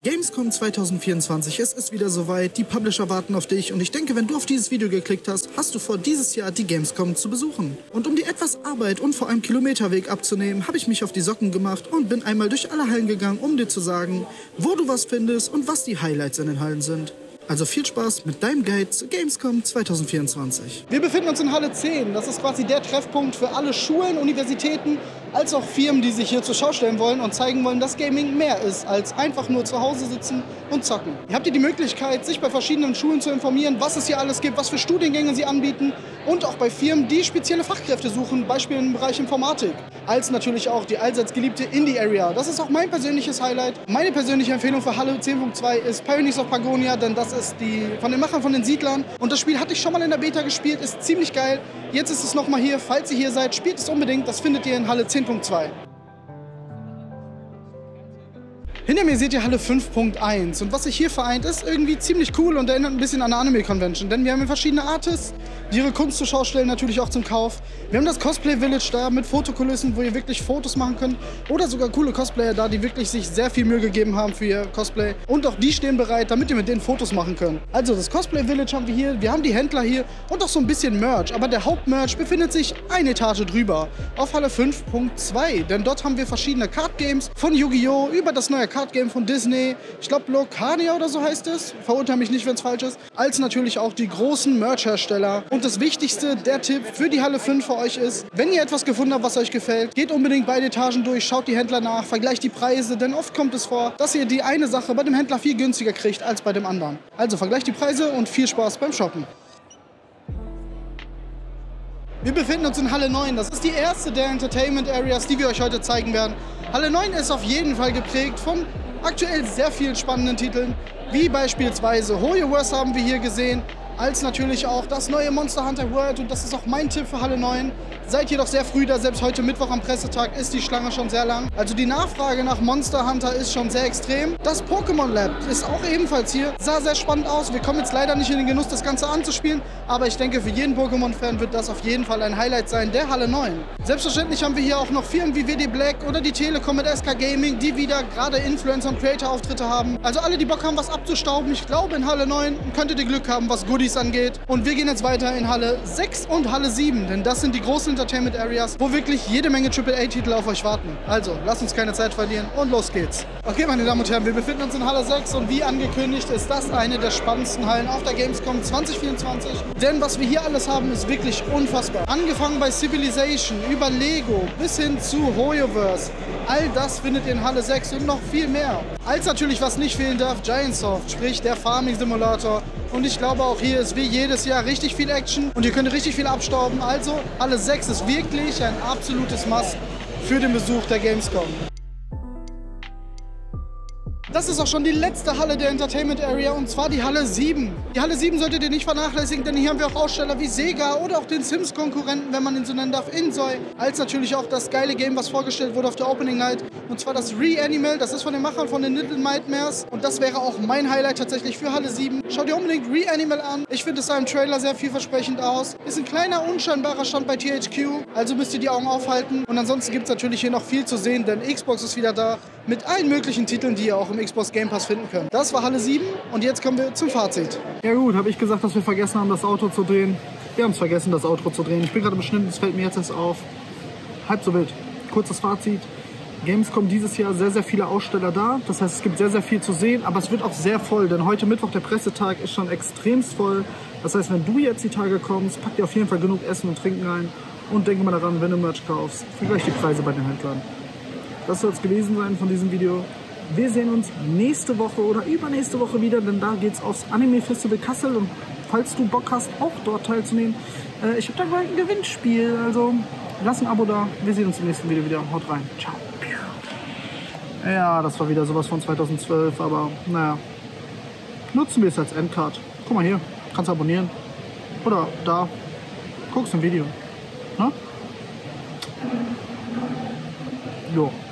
Gamescom 2024, es ist wieder soweit, die Publisher warten auf dich und ich denke, wenn du auf dieses Video geklickt hast, hast du vor, dieses Jahr die Gamescom zu besuchen. Und um dir etwas Arbeit und vor allem Kilometerweg abzunehmen, habe ich mich auf die Socken gemacht und bin einmal durch alle Hallen gegangen, um dir zu sagen, wo du was findest und was die Highlights in den Hallen sind. Also viel Spaß mit deinem Guide zu Gamescom 2024. Wir befinden uns in Halle 10. Das ist quasi der Treffpunkt für alle Schulen, Universitäten, als auch Firmen, die sich hier zur Schau stellen wollen und zeigen wollen, dass Gaming mehr ist, als einfach nur zu Hause sitzen und zocken. Ihr habt hier die Möglichkeit, sich bei verschiedenen Schulen zu informieren, was es hier alles gibt, was für Studiengänge sie anbieten und auch bei Firmen, die spezielle Fachkräfte suchen, beispielsweise im Bereich Informatik. Als natürlich auch die allseits geliebte Indie-Area. Das ist auch mein persönliches Highlight. Meine persönliche Empfehlung für Halle 10.2 ist Pioneers of Pagonia, denn das ist die von den Machern von den Siedlern. Und das Spiel hatte ich schon mal in der Beta gespielt, ist ziemlich geil. Jetzt ist es nochmal hier. Falls ihr hier seid, spielt es unbedingt. Das findet ihr in Halle 10.2. Hinter mir seht ihr Halle 5.1 und was sich hier vereint, ist irgendwie ziemlich cool und erinnert ein bisschen an eine Anime-Convention, denn wir haben hier verschiedene Artists, die ihre Kunst zur Schau stellen, natürlich auch zum Kauf. Wir haben das Cosplay Village da mit Fotokulissen, wo ihr wirklich Fotos machen könnt oder sogar coole Cosplayer da, die wirklich sich sehr viel Mühe gegeben haben für ihr Cosplay und auch die stehen bereit, damit ihr mit denen Fotos machen könnt. Also das Cosplay Village haben wir hier, wir haben die Händler hier und auch so ein bisschen Merch, aber der Hauptmerch befindet sich eine Etage drüber auf Halle 5.2, denn dort haben wir verschiedene Card Games von Yu-Gi-Oh! Über das neue Card Game von Disney, ich glaube Locania oder so heißt es, verurteile mich nicht, wenn es falsch ist, als natürlich auch die großen Merch-Hersteller. Und das Wichtigste, der Tipp für die Halle 5 für euch ist, wenn ihr etwas gefunden habt, was euch gefällt, geht unbedingt beide Etagen durch, schaut die Händler nach, vergleicht die Preise, denn oft kommt es vor, dass ihr die eine Sache bei dem Händler viel günstiger kriegt als bei dem anderen. Also vergleicht die Preise und viel Spaß beim Shoppen. Wir befinden uns in Halle 9. Das ist die erste der Entertainment Areas, die wir euch heute zeigen werden. Halle 9 ist auf jeden Fall geprägt von aktuell sehr vielen spannenden Titeln, wie beispielsweise HoYoverse haben wir hier gesehen, als natürlich auch das neue Monster Hunter World und das ist auch mein Tipp für Halle 9. Seid jedoch sehr früh da, selbst heute Mittwoch am Pressetag ist die Schlange schon sehr lang. Also die Nachfrage nach Monster Hunter ist schon sehr extrem. Das Pokémon Lab ist auch ebenfalls hier, sah sehr spannend aus. Wir kommen jetzt leider nicht in den Genuss, das Ganze anzuspielen, aber ich denke, für jeden Pokémon-Fan wird das auf jeden Fall ein Highlight sein, der Halle 9. Selbstverständlich haben wir hier auch noch Firmen wie WD Black oder die Telekom mit SK Gaming, die wieder gerade Influencer- und Creator-Auftritte haben. Also alle, die Bock haben, was abzustauben, ich glaube in Halle 9 könntet ihr Glück haben, was Goodies angeht. Und wir gehen jetzt weiter in Halle 6 und Halle 7, denn das sind die großen Entertainment Areas, wo wirklich jede Menge AAA-Titel auf euch warten. Also, lasst uns keine Zeit verlieren und los geht's. Okay, meine Damen und Herren, wir befinden uns in Halle 6 und wie angekündigt ist das eine der spannendsten Hallen auf der Gamescom 2024. Denn was wir hier alles haben, ist wirklich unfassbar. Angefangen bei Civilization, über Lego bis hin zu HoYoverse. All das findet ihr in Halle 6 und noch viel mehr. Als natürlich, was nicht fehlen darf, Giantsoft, sprich der Farming Simulator. Und ich glaube, auch hier ist wie jedes Jahr richtig viel Action und ihr könnt richtig viel abstauben. Also, Halle 6 ist wirklich ein absolutes Must für den Besuch der Gamescom. Das ist auch schon die letzte Halle der Entertainment Area und zwar die Halle 7. Die Halle 7 solltet ihr nicht vernachlässigen, denn hier haben wir auch Aussteller wie Sega oder auch den Sims-Konkurrenten, wenn man ihn so nennen darf, Insoy. Als natürlich auch das geile Game, was vorgestellt wurde auf der Opening Night. Und zwar das Re-Animal, das ist von den Machern von den Little Nightmares. Und das wäre auch mein Highlight tatsächlich für Halle 7. Schaut ihr unbedingt Re-Animal an. Ich finde es sah im Trailer sehr vielversprechend aus. Ist ein kleiner, unscheinbarer Stand bei THQ, also müsst ihr die Augen aufhalten. Und ansonsten gibt es natürlich hier noch viel zu sehen, denn Xbox ist wieder da mit allen möglichen Titeln, die ihr auch im Xbox Game Pass finden könnt. Das war Halle 7 und jetzt kommen wir zum Fazit. Ja gut, habe ich gesagt, dass wir vergessen haben, das Outro zu drehen. Wir haben es vergessen, das Outro zu drehen. Ich bin gerade im Schnitt, es fällt mir jetzt erst auf. Halb so wild. Kurzes Fazit. Gamescom dieses Jahr sehr, sehr viele Aussteller da. Das heißt, es gibt sehr, sehr viel zu sehen, aber es wird auch sehr voll, denn heute Mittwoch, der Pressetag, ist schon extremst voll. Das heißt, wenn du jetzt die Tage kommst, pack dir auf jeden Fall genug Essen und Trinken ein und denke mal daran, wenn du Merch kaufst, vergleich die Preise bei den Händlern. Das soll es gewesen sein von diesem Video. Wir sehen uns nächste Woche oder übernächste Woche wieder, denn da geht es aufs Anime Festival Kassel und falls du Bock hast, auch dort teilzunehmen, ich habe da bald ein Gewinnspiel, also lass ein Abo da. Wir sehen uns im nächsten Video wieder. Haut rein. Ciao. Ja, das war wieder sowas von 2012, aber naja, nutzen wir es als Endcard. Guck mal hier, kannst abonnieren oder da, guckst ein Video. Ne? Jo.